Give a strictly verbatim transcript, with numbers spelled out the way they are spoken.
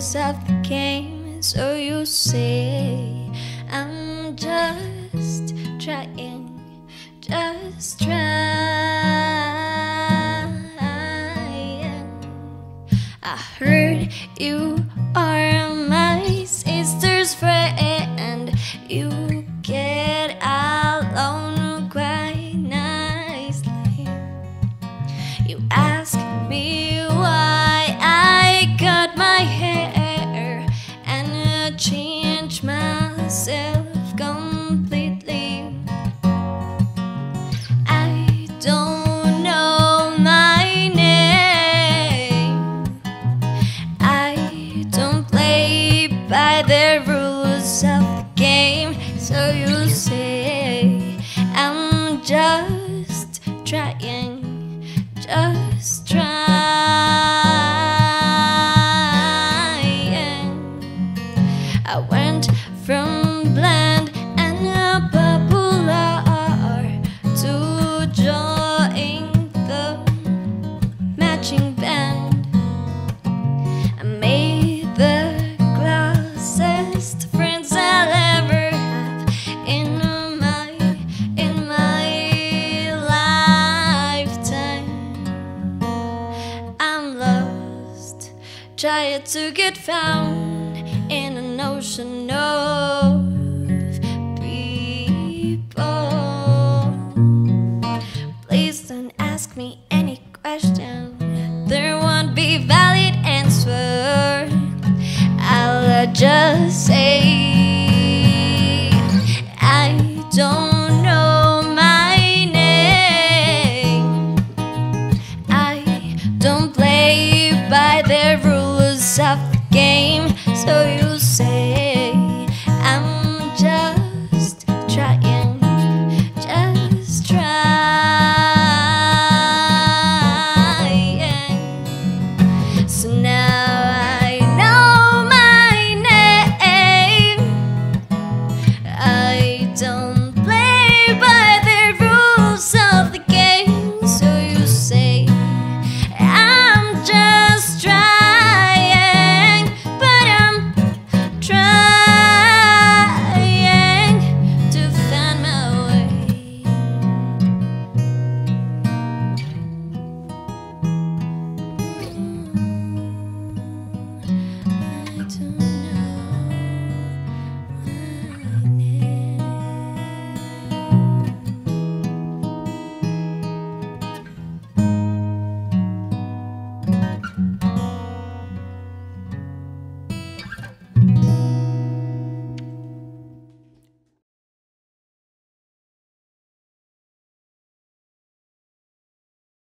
rules of the game. So you say I'm just trying, just trying. I heard you are my sister's friend. You get along quite nicely. You ask me why I cut my hair and change myself completely. I don't know my name. I don't play by the rules of the game. So you say I'm just trying, just trying. I went from bland and popular to join the matching band. I made the closest friends I'll ever have in my in my lifetime. I'm lost, trying to get found in an ocean of people. Please don't ask me any question, there won't be valid answer. I'll just say I don't know my name. I don't play by the rules of the game. So you